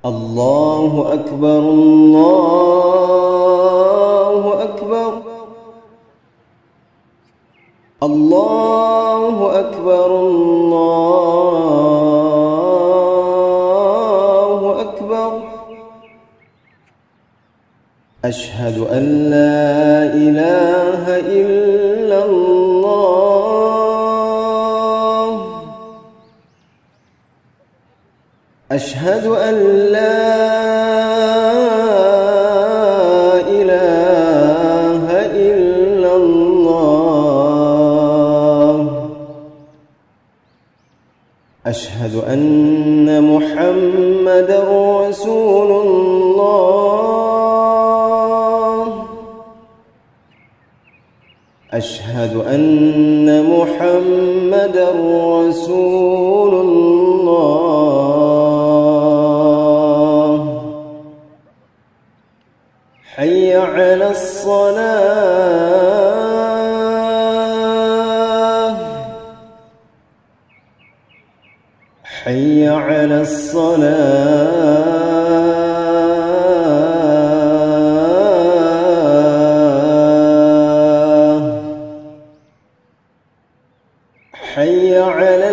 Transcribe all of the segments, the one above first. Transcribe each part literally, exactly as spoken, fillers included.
الله أكبر الله أكبر الله أكبر الله أكبر. أشهد أن لا إله إلا الله. أشهد أن لا إله إلا الله. أشهد أن محمدًا رسول الله. أشهد أن محمدًا رسول الله. حي على الصلاة. حي على الصلاة. حي على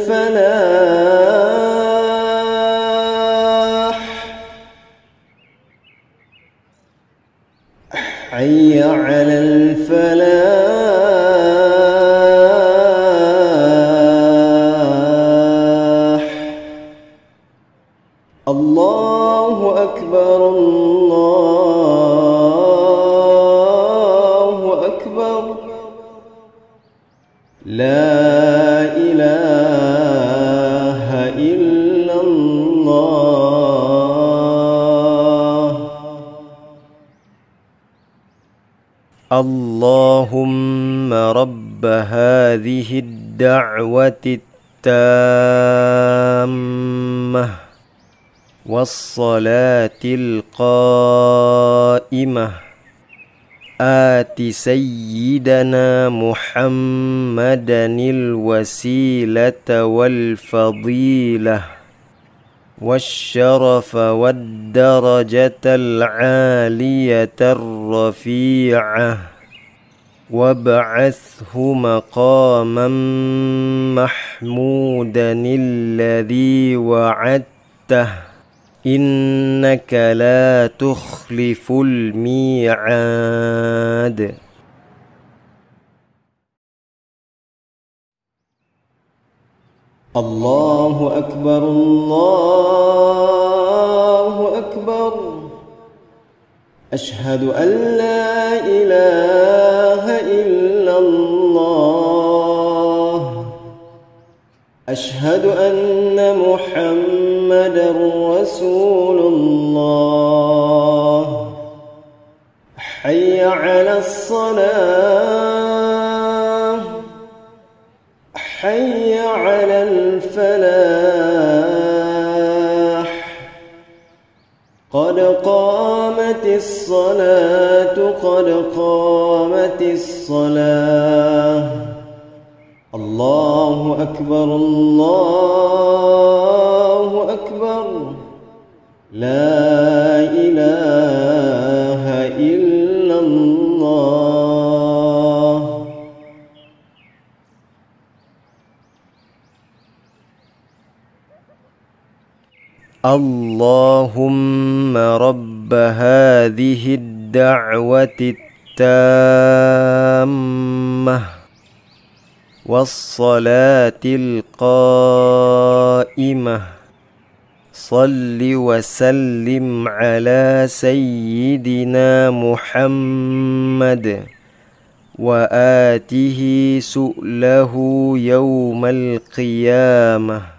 الفلاح. حي على الفلاح. الله أكبر الله أكبر. لا إله إلا الله. اللهم رب هذه الدعوة التامة والصلاة القائمة آت سيدنا محمدًا الوسيلة والفضيلة والشرف والدرجة العالية الرفيعة وابعثه مقامًا محمودًا الذي وعدته إنك لا تخلف الميعاد. الله أكبر الله أكبر. أشهد أن لا إله إلا الله. أشهد أن محمدًا رسول الله. حي على الصلاة. حي على الفلاح. قد قامت الصلاة قد قامت الصلاة. الله أكبر الله أكبر. لا إله إلا الله. اللهم رب هذه الدعوة التامة والصلاة القائمة صل وسلم على سيدنا محمد وآته سؤله يوم القيامة.